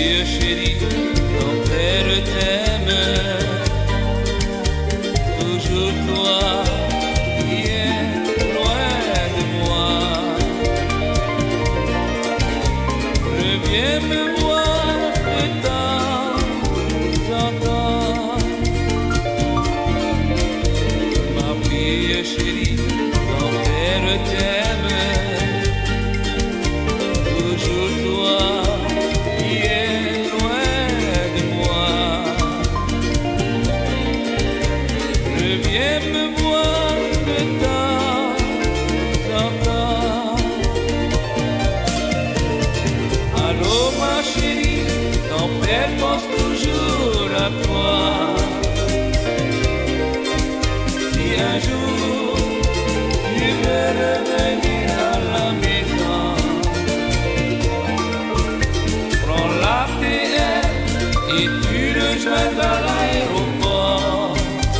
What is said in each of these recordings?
fille chérie, ton père t'aime. Toujours toi qui es loin de moi. Reviens me voir de temps en temps. Ma fille chérie, ton père t'aime. Toujours toi qui es loin de moi. Reviens me voir de temps en temps. Allô ma chérie, ton père pense toujours à toi. Si un jour tu veux revenir à la maison, prends l'ATM et tu rejoindras l'aéroport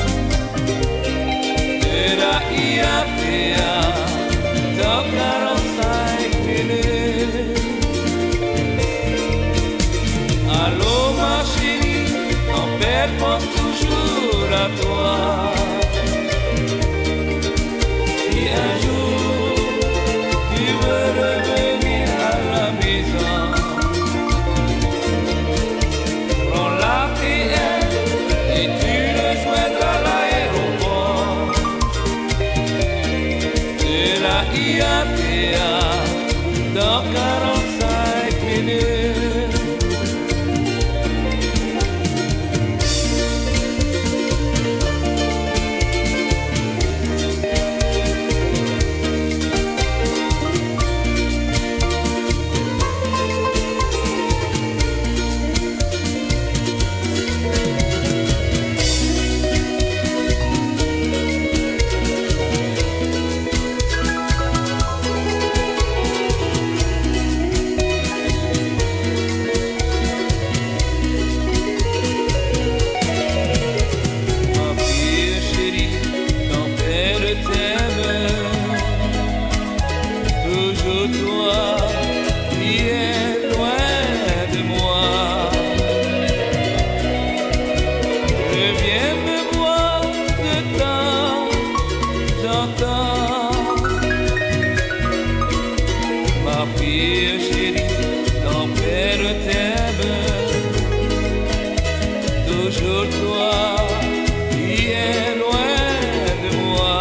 de la IATA dans 45 minutes. Allô ma chérie, ton père pense toujours à toi. Si un jour tu veux revenir à la maison, prends l'ATM et tu rejoindras l'aéroport de la IATA dans 45 minutes. Ma fille chérie, ton père t'aime. Toujours toi qui es loin de moi. Reviens me voir de temps en temps. Ma fille chérie, ton père t'aime. Toujours toi qui es loin de moi.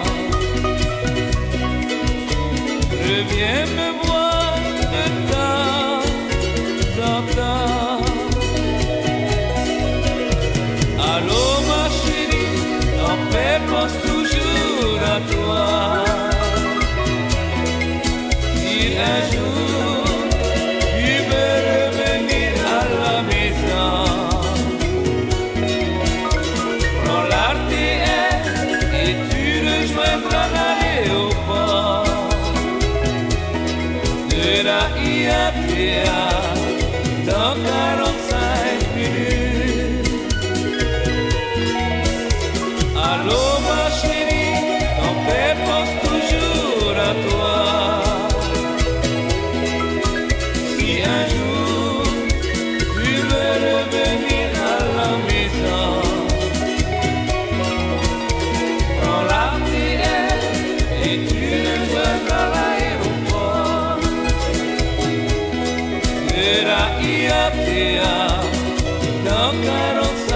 Reviens me voir de temps en temps. Allô ma chérie, ton père pense toujours à toi. Si un jour tu veux revenir à la maison, prends l'ATM et tu rejoindras l'aéroport de la IATA dans 45 minutes. Allô ma chérie, ton père pense toujours à toi. Si un jour tu veux revenir à la maison, prends l'ATM et tu rejoindras l'aéroport de la IATA dans 45